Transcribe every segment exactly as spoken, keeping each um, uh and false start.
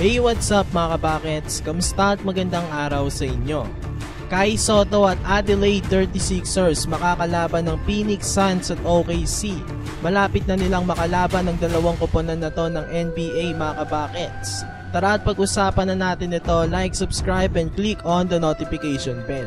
Hey, what's up mga kabakets? Kamusta at magandang araw sa inyo? Kai Sotto at Adelaide thirty-sixers makakalaban ng Phoenix Suns at O K C. Malapit na nilang makalaban ng dalawang koponan na to ng N B A mga kabakets. Tara at pag-usapan na natin ito. Like, subscribe, and click on the notification bell.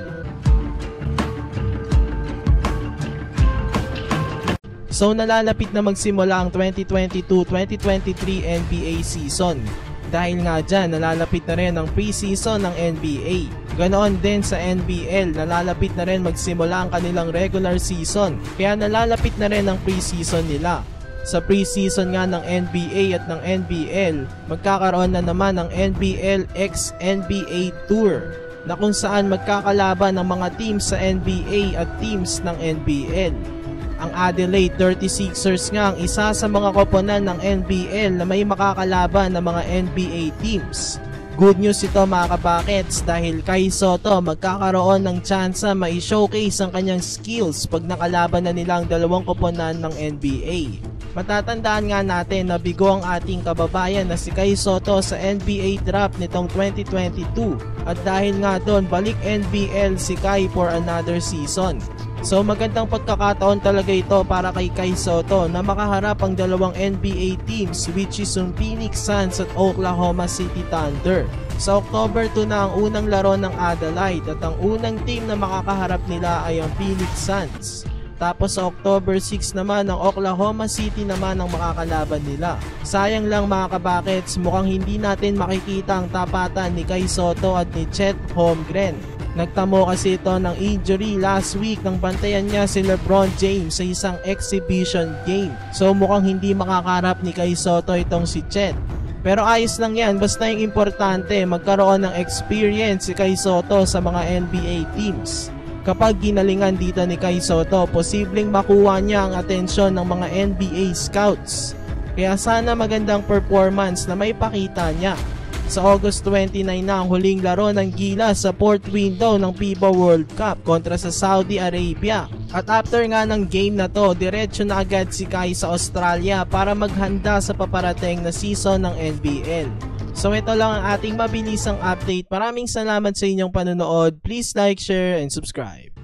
So nalalapit na magsimula ang twenty twenty-two twenty twenty-three N B A season. Dahil nga dyan, nalalapit na rin ang preseason ng N B A. Ganoon din sa N B L, nalalapit na rin magsimula ang kanilang regular season. Kaya nalalapit na rin ang preseason nila. Sa preseason nga ng N B A at ng N B L, magkakaroon na naman ng N B L x N B A Tour, na kung saan magkakalaban ng mga teams sa N B A at teams ng N B L. Ang Adelaide thirty-sixers nga ang isa sa mga koponan ng N B L na may makakalaban ng mga N B A teams. Good news ito mga kabakets dahil Kai Sotto magkakaroon ng tsansa mai-showcase ang kanyang skills pag nakalaban na nila ang dalawang koponan ng N B A. Matatandaan nga natin na bigo ang ating kababayan na si Kai Sotto sa N B A draft nitong twenty twenty-two at dahil nga doon balik N B L si Kai for another season. So magandang pagkakataon talaga ito para kay Kai Sotto na makaharap ang dalawang N B A teams which is yung Phoenix Suns at Oklahoma City Thunder. Sa October two na ang unang laro ng Adelaide at ang unang team na makakaharap nila ay ang Phoenix Suns. Tapos sa October six naman ang Oklahoma City naman ang makakalaban nila. Sayang lang mga kabakets, mukhang hindi natin makikita ang tapatan ni Kai Sotto at ni Chet Holmgren. Nagtamo kasi ito ng injury last week nang bantayan niya si LeBron James sa isang exhibition game. So mukhang hindi makakarap ni Kai Sotto itong si Chet. Pero ayos lang yan, basta yung importante magkaroon ng experience si Kai Sotto sa mga N B A teams. Kapag ginalingan dito ni Kai Sotto, posibleng makuha niya ang atensyon ng mga N B A scouts. Kaya sana magandang performance na may pakita niya. Sa August twenty-nine na ang huling laro ng Gilas sa fourth window ng FIBA World Cup kontra sa Saudi Arabia. At after nga ng game na to, diretso na agad si Kai sa Australia para maghanda sa paparating na season ng N B L. So ito lang ang ating mabilisang update. Maraming salamat sa inyong panonood. Please like, share, and subscribe.